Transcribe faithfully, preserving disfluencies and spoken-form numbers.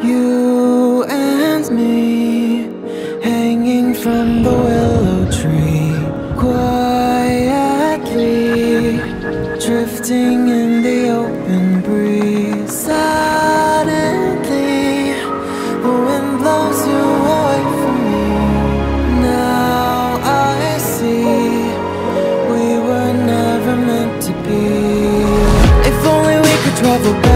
You and me, hanging from the willow tree, quietly drifting in the open breeze. Suddenly, the wind blows you away from me. Now I see we were never meant to be. If only we could travel back